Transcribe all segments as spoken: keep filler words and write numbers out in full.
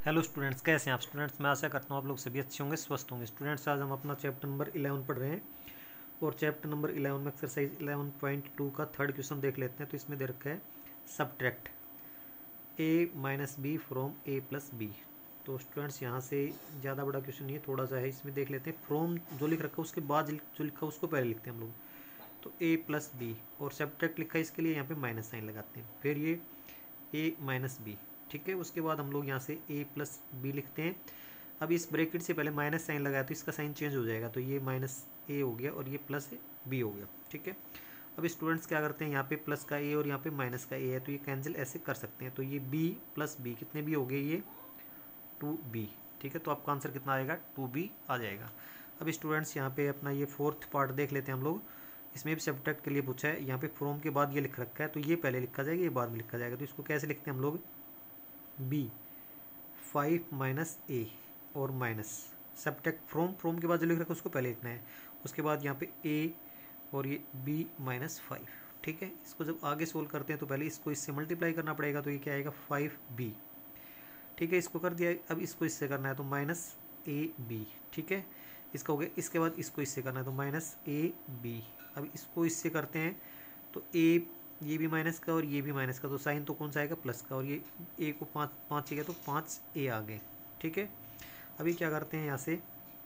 Hello students, कैसे हैं आप स्टूडेंट्स। मैं आशा करता हूँ आप लोग सभी अच्छे होंगे, स्वस्थ होंगे। स्टूडेंट्स, आज हम अपना चैप्टर नंबर इलेवन पढ़ रहे हैं और चैप्टर नंबर इलेवन में एक्सरसाइज इलेवन पॉइंट टू का थर्ड क्वेश्चन देख लेते हैं। तो इसमें दे रखा है subtract A minus B from A plus B. तो स्टूडेंट्स, यहाँ से ज़्यादा बड़ा क्वेश्चन नहीं है, थोड़ा सा है। इसमें देख लेते हैं फ्रॉम जो लिख रखा है उसके बाद जो लिखा है उसको पहले लिखते हैं हम लोग। तो ए प्लस बी और सब्ट्रैक्ट लिखा है, इसके लिए यहाँ पे माइनस साइन लगाते हैं। फिर ये ए माइनस बी, ठीक है। उसके बाद हम लोग यहाँ से ए प्लस बी लिखते हैं। अब इस ब्रैकेट से पहले माइनस साइन लगाया तो इसका साइन चेंज हो जाएगा, तो ये माइनस ए हो गया और ये प्लस बी हो गया, ठीक है। अब स्टूडेंट्स क्या करते हैं, यहाँ पे प्लस का ए और यहाँ पे माइनस का ए है, तो ये कैंसिल ऐसे कर सकते हैं। तो ये बी प्लस बी कितने बी हो गए, ये टू बी, ठीक है। तो आपका आंसर कितना आएगा, टू बी आ जाएगा। अब स्टूडेंट्स, यहाँ पे अपना ये फोर्थ पार्ट देख लेते हैं हम लोग। इसमें भी सब्ट्रैक्ट के लिए पूछा है। यहाँ पे फ्रॉम के बाद ये लिख रखा है, तो ये पहले लिखा जाएगा, ये बाद में लिखा जाएगा। तो इसको कैसे लिखते हैं हम लोग, बी फाइव माइनस ए और माइनस सब्ट्रैक्ट फ्रॉम फ्रॉम के बाद जो लिख रखा है उसको पहले लिखना है। उसके बाद यहाँ पे ए और ये बी माइनस फाइव, ठीक है। इसको जब आगे सोल्व करते हैं तो पहले इसको इससे मल्टीप्लाई करना पड़ेगा, तो ये क्या आएगा, फाइव बी, ठीक है। इसको कर दिया। अब इसको इससे करना है तो माइनस ए बी, ठीक है। इसका हो गया। इसके बाद इसको इससे करना है तो माइनस ए बी। अब इसको इससे करते हैं तो ए, ये भी माइनस का और ये भी माइनस का, तो साइन तो कौन सा आएगा, प्लस का। और ये ए को पाँच पाँच चाहिए तो पाँच ए आ गए, ठीक है। अभी क्या करते हैं, यहाँ से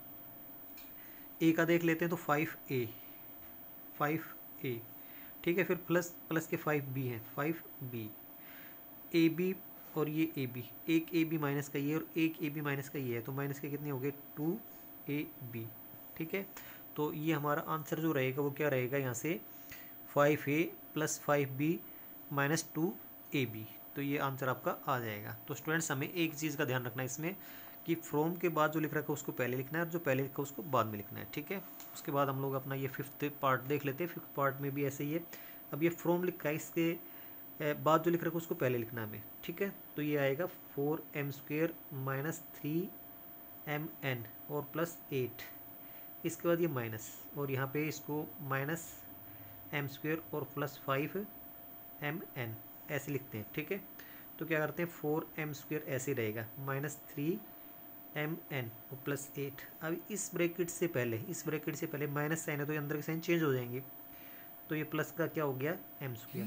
ए का देख लेते हैं तो फाइव ए फाइव ए, ठीक है। फिर प्लस प्लस के फाइव बी हैं, फाइव बी ए बी और ये ए बी, एक ए बी माइनस का ये और एक ए बी माइनस का ये है, तो माइनस के कितने हो गए, टू ए बी, ठीक है। तो ये हमारा आंसर जो रहेगा वो क्या रहेगा, यहाँ से five A plus five B minus two A B. तो ये आंसर आपका आ जाएगा। तो स्टूडेंट्स, हमें एक चीज़ का ध्यान रखना है इसमें कि फ्रॉम के बाद जो लिख रखा है उसको पहले लिखना है और जो पहले लिखा है उसको बाद में लिखना है, ठीक है। उसके बाद हम लोग अपना ये फिफ्थ पार्ट देख लेते हैं। फिफ्थ पार्ट में भी ऐसे ही है। अब ये फ्रॉम लिखा है, इसके बाद जो लिख रखा है उसको पहले लिखना है हमें, ठीक है। तो ये आएगा four M square minus three M N और प्लस एट। इसके बाद ये माइनस और यहाँ पे इसको माइनस एम स्क्वेयर और प्लस फाइव एम एन ऐसे लिखते हैं, ठीक है। तो क्या करते हैं, फोर एम स्क्वेयर ऐसे रहेगा माइनस थ्री एम एन और प्लस एट। अब इस ब्रैकेट से पहले इस ब्रैकेट से पहले माइनस साइन है तो ये अंदर के साइन चेंज हो जाएंगे। तो ये प्लस का क्या हो गया, एम स्क्वेयर,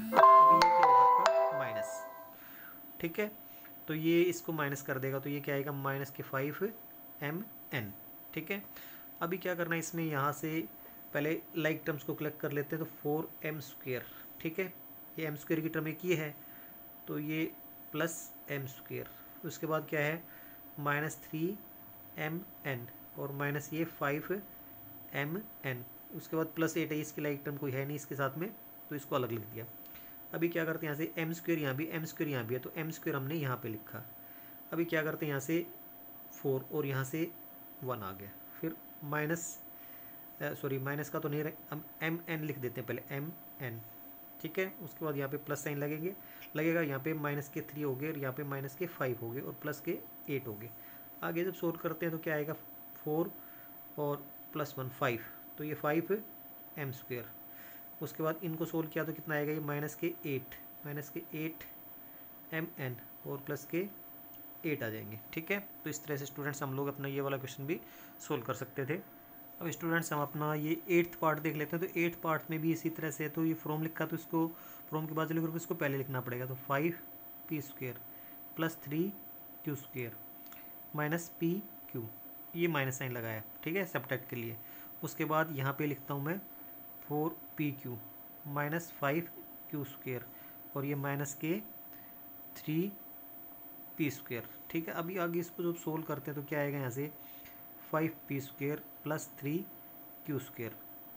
माइनस, ठीक है। तो ये इसको माइनस कर देगा, तो ये क्या आएगा, माइनस के फाइव एम एन, ठीक है। अभी क्या करना है इसमें, यहाँ से पहले लाइक टर्म्स को कलेक्ट कर लेते हैं। तो फोर एम स्क्वेयर, ठीक है, ये एम स्क्वेयर की टर्म एक ये है, तो ये प्लस एम स्क्वेयर। उसके बाद क्या है, माइनस थ्री एम एन और माइनस ये फाइव एम एन। उसके बाद प्लस एट है, इसकी लाइक टर्म कोई है नहीं इसके साथ में, तो इसको अलग लिख दिया। अभी क्या करते हैं, यहाँ से एम स्क्वेयर यहाँ भी, एम स्क्वेयर यहाँ भी है, तो एम स्क्वेयर हमने यहाँ पे लिखा। अभी क्या करते हैं, यहाँ से फोर और यहाँ से वन आ गया। फिर माइनस सॉरी माइनस का तो नहीं रहे, हम एम एन लिख देते हैं पहले, एम एन, ठीक है। उसके बाद यहाँ पे प्लस साइन लगेंगे लगेगा यहाँ पे माइनस के थ्री हो गए और यहाँ पे माइनस के फाइव हो गए और प्लस के एट हो गए। आगे जब सोल्व करते हैं तो क्या आएगा, फोर और प्लस वन फाइव, तो ये फाइव एम स्क्वेयर। उसके बाद इनको सोल्व किया तो कितना आएगा, ये माइनस के एट माइनस के एट एम एन और प्लस के एट आ जाएंगे, ठीक है। तो इस तरह से स्टूडेंट्स हम लोग अपना ये वाला क्वेश्चन भी सोल्व कर सकते थे। अब स्टूडेंट्स, हम अपना ये एट्थ पार्ट देख लेते हैं। तो एट्थ पार्ट में भी इसी तरह से, तो ये फ्रॉम लिखा तो इसको फ्रॉम के बाद जो लिखा इसको पहले लिखना पड़ेगा। तो five P square plus three Q square minus P Q, ये माइनस साइन लगाया, ठीक है, सब्ट्रैक्ट के लिए। उसके बाद यहाँ पे लिखता हूँ मैं four P Q minus five Q square और ये माइनस के थ्री पी स्क्वेयर, ठीक है। अभी आगे इसको जब सोल्व करते हैं तो क्या आएगा, यहाँ से five P square plus three Q square,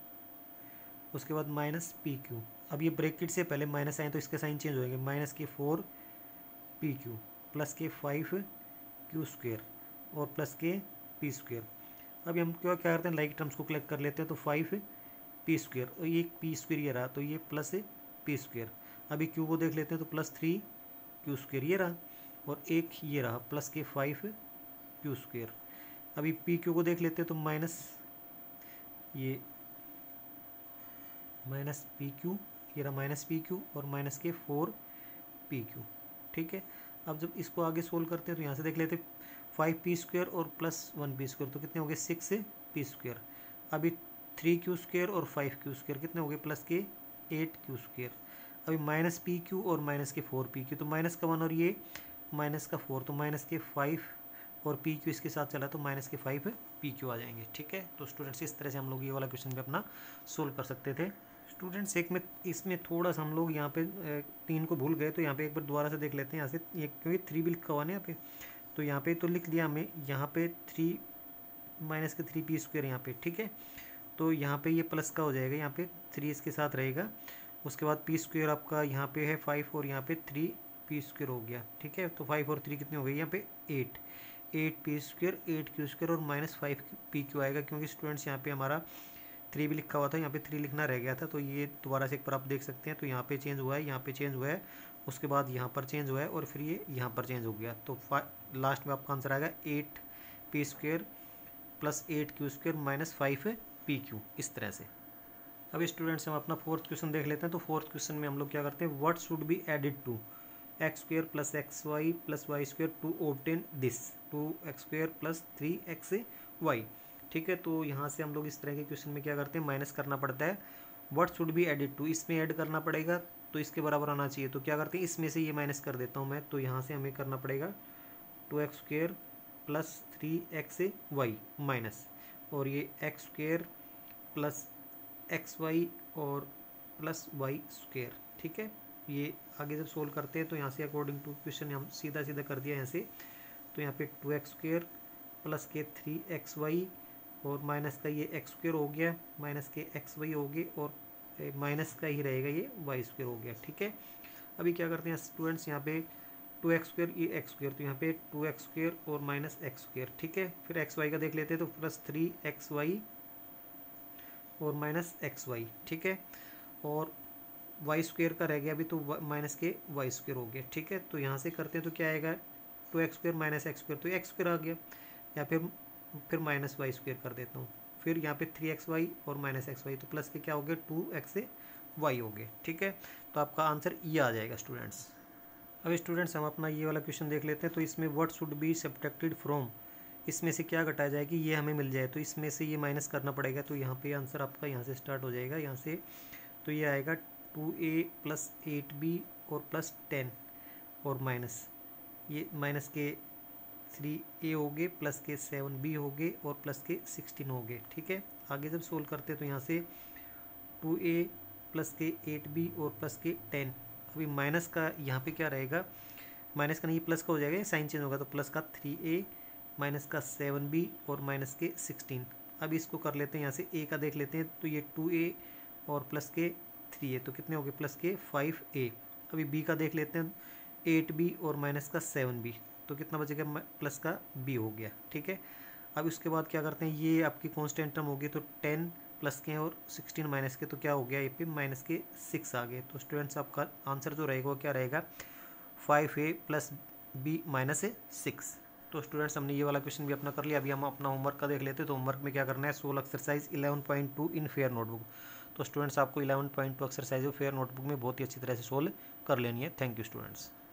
उसके बाद माइनस पी क्यू। अब ये ब्रैकेट से पहले माइनस आए तो इसके साइन चेंज हो जाएंगे, माइनस के फोर पी क्यू प्लस के फाइव क्यू स्क्वेयर और प्लस के पी स्क्वेयर। अभी हम क्या क्या करते हैं, लाइक टर्म्स को कलेक्ट कर लेते हैं। तो फाइव पी स्क्वेयर और ये पी स्क्वेयर ये रहा, तो ये प्लस पी स्क्वेयर। अभी क्यू को देख लेते हैं तो प्लस थ्री क्यू स्क्वेयर ये रहा और एक ये रहा प्लस के फाइव क्यू स्क्वेयर। अभी पी क्यू को देख लेते हैं तो माइनस ये माइनस पी क्यू ये रहा, माइनस पी क्यू और माइनस के फोर पी क्यू, ठीक है। अब जब इसको आगे सोल्व करते हैं तो यहाँ से देख लेते फाइव पी स्क्वायर और प्लस वन पी स्क्वायर तो कितने हो गए सिक्स पी स्क्वायर। अभी थ्री क्यू स्क्वायर और फाइव क्यू स्क्वायर कितने हो गए प्लस के एट क्यू स्क्वायर। अभी माइनस पी क्यू और माइनस के फोर पी क्यू तो माइनस का वन और ये माइनस का फोर तो माइनस के फाइव और पी क्यू इसके साथ चला तो माइनस के फाइव पी क्यू आ जाएंगे। ठीक है, तो स्टूडेंट्स इस तरह से हम लोग ये वाला क्वेश्चन भी अपना सोल्व कर सकते थे। स्टूडेंट्स एक में इसमें थोड़ा सा हम लोग यहाँ पे तीन को भूल गए तो यहाँ पे एक बार दोबारा से देख लेते हैं यहाँ से, ये क्योंकि थ्री भी लिखा हुआ ना यहाँ पे, तो यहाँ पे तो लिख दिया हमें यहाँ पे थ्री माइनस के थ्री पी स्क्वायर यहाँ पे। ठीक है, तो यहाँ पे ये प्लस का हो जाएगा, यहाँ पे थ्री इसके साथ रहेगा। उसके बाद पी स्क्वायर आपका यहाँ पे है फाइव और यहाँ पे थ्री पी स्क्वायर हो गया। ठीक है, तो फाइव और थ्री कितनी हो गई यहाँ पे eight eight P square eight Q square और माइनस फाइव पी क्यू आएगा, क्योंकि स्टूडेंट्स यहाँ पे हमारा थ्री भी लिखा हुआ था, यहाँ पे थ्री लिखना रह गया था। तो ये दोबारा से एक बार आप देख सकते हैं, तो यहाँ पे चेंज हुआ है, यहाँ पे चेंज हुआ है, उसके बाद यहाँ पर चेंज हुआ है और फिर ये यहाँ पर चेंज हो गया। तो लास्ट में आपका आंसर आएगा eight P square plus eight Q square minus five P Q, इस तरह से। अब स्टूडेंट्स हम अपना फोर्थ क्वेश्चन देख लेते हैं। तो फोर्थ क्वेश्चन में हम लोग क्या करते हैं, what should be added to X square plus X Y plus Y square to obtain this two X square plus three X Y. ठीक है, तो यहाँ से हम लोग इस तरह के क्वेश्चन में क्या करते हैं, माइनस करना पड़ता है। What should be added to, इसमें ऐड करना पड़ेगा तो इसके बराबर आना चाहिए। तो क्या करते हैं, इसमें से ये माइनस कर देता हूँ मैं, तो यहाँ से हमें करना पड़ेगा two X square plus three X Y minus, और ये X square plus X Y और प्लस वाई स्क्वायर। ठीक है, ये आगे जब सोल्व करते हैं तो यहाँ से अकॉर्डिंग टू क्वेश्चन हम सीधा सीधा कर दिया यहाँ से। तो यहाँ पे टू एक्स स्क्वायर प्लस के थ्री एक्स वाई और माइनस का ये एक्स स्क्वायर हो गया, माइनस के एक्स वाई हो गए और माइनस का ही रहेगा ये वाई स्क्वायर हो गया। ठीक है, अभी क्या करते हैं स्टूडेंट्स, यहाँ पे टू एक्स स्क्वायर ये एक्स स्क्वायर, तो यहाँ पे टू एक्स स्क्वायर और माइनस एक्स स्क्वायर। ठीक है, फिर एक्स वाई का देख लेते हैं, तो प्लस थ्री एक्स वाई और माइनस एक्स वाई। ठीक है, और वाई स्क्वायर का रह गया अभी, तो माइनस के वाई स्क्वायर हो गया। ठीक है, तो यहाँ से करते हैं तो क्या आएगा, two X square minus X square, तो एक्स स्क्वायर आ गया, या फिर फिर माइनस वाई स्क्वायर कर देता हूँ। फिर यहाँ पे थ्री एक्स वाई और माइनस एक्स वाई, तो प्लस के क्या हो गया टू एक्स वाई हो गए। ठीक है, तो आपका आंसर ये आ जाएगा स्टूडेंट्स। अब स्टूडेंट्स हम अपना ये वाला क्वेश्चन देख लेते हैं। तो इसमें what should be subtracted from, इसमें से क्या घटाया जाए कि ये हमें मिल जाए, तो इसमें से ये माइनस करना पड़ेगा। तो यहाँ पे आंसर आपका यहाँ से स्टार्ट हो जाएगा, यहाँ से तो ये आएगा two A plus eight B और प्लस टेन और माइनस ये माइनस के थ्री ए हो गए प्लस के सेवन बी हो गए और प्लस के सिक्सटीन हो गए। ठीक है, आगे जब सोल्व करते हैं तो यहाँ से टू ए प्लस के एट बी और प्लस के टेन, अभी माइनस का यहाँ पे क्या रहेगा, माइनस का नहीं प्लस का हो जाएगा, साइन चेंज होगा, तो प्लस का थ्री ए माइनस का सेवन बी और माइनस के सिक्सटीन। अब इसको कर लेते हैं, यहाँ से ए का देख लेते हैं, तो ये टू ए और प्लस के थ्री ए, तो कितने हो गए प्लस के फाइव ए। अभी बी का देख लेते हैं, एट बी और माइनस का सेवन बी, तो कितना बचेगा प्लस का बी हो गया। ठीक है, अब उसके बाद क्या करते हैं, ये आपकी कांस्टेंट टर्म होगी, तो टेन प्लस के और सिक्सटीन माइनस के, तो क्या हो गया ये पे माइनस के सिक्स आ गए। तो स्टूडेंट्स आपका आंसर जो रहेगा वो क्या रहेगा, five A plus B minus A six. तो स्टूडेंट्स हमने ये वाला क्वेश्चन भी अपना कर लिया। अभी हम अपना होमवर्क का देख लेते हैं। तो होमवर्क में क्या करना है, solve exercise eleven point two in fair notebook. तो स्टूडेंट्स आपको eleven point two exercise fair notebook में बहुत ही अच्छी तरह से सोल्व कर लेनी है। Thank you students.